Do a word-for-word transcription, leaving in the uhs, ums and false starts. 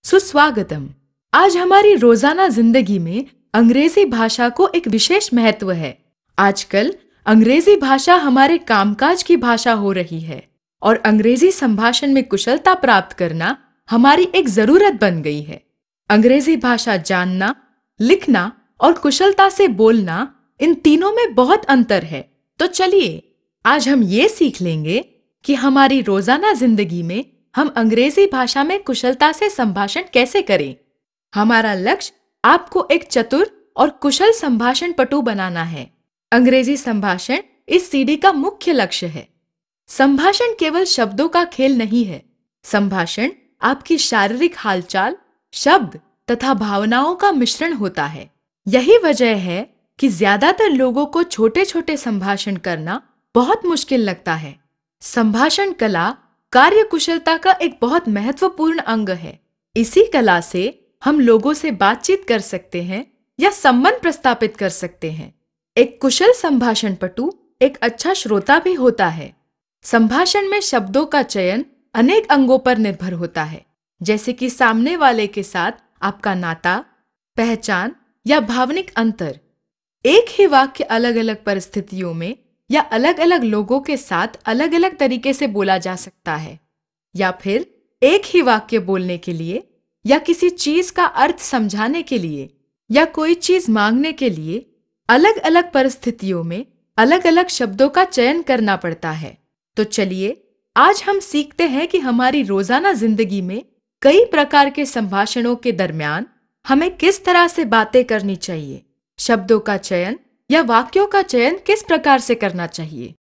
सुस्वागतम। आज हमारी रोजाना जिंदगी में अंग्रेजी भाषा को एक विशेष महत्व है। आजकल अंग्रेजी भाषा हमारे कामकाज की भाषा हो रही है और अंग्रेजी संभाषण में कुशलता प्राप्त करना हमारी एक जरूरत बन गई है। अंग्रेजी भाषा जानना, लिखना और कुशलता से बोलना, इन तीनों में बहुत अंतर है। तो चलिए आज हम ये सीख लेंगे कि हमारी रोजाना जिंदगी में हम अंग्रेजी भाषा में कुशलता से संभाषण कैसे करें। हमारा लक्ष्य आपको एक चतुर और कुशल संभाषण पटु बनाना है। अंग्रेजी संभाषण इस सीडी का मुख्य लक्ष्य है। संभाषण केवल शब्दों का खेल नहीं है। संभाषण आपकी शारीरिक हालचाल, शब्द तथा भावनाओं का मिश्रण होता है। यही वजह है कि ज्यादातर लोगों को छोटे छोटे संभाषण करना बहुत मुश्किल लगता है। संभाषण कला कार्य कुशलता का एक बहुत महत्वपूर्ण अंग है। इसी कला से हम लोगों से बातचीत कर सकते हैं या संबंध प्रस्थापित कर सकते हैं। एक कुशल संभाषण पटु एक अच्छा श्रोता भी होता है। संभाषण में शब्दों का चयन अनेक अंगों पर निर्भर होता है, जैसे कि सामने वाले के साथ आपका नाता, पहचान या भावनिक अंतर। एक ही वाक्य अलग अलग परिस्थितियों में या अलग अलग लोगों के साथ अलग अलग तरीके से बोला जा सकता है, या फिर एक ही वाक्य बोलने के लिए या किसी चीज का अर्थ समझाने के लिए या कोई चीज मांगने के लिए अलग अलग परिस्थितियों में अलग अलग शब्दों का चयन करना पड़ता है। तो चलिए आज हम सीखते हैं कि हमारी रोजाना जिंदगी में कई प्रकार के संभाषणों के दरमियान हमें किस तरह से बातें करनी चाहिए, शब्दों का चयन या वाक्यों का चयन किस प्रकार से करना चाहिए।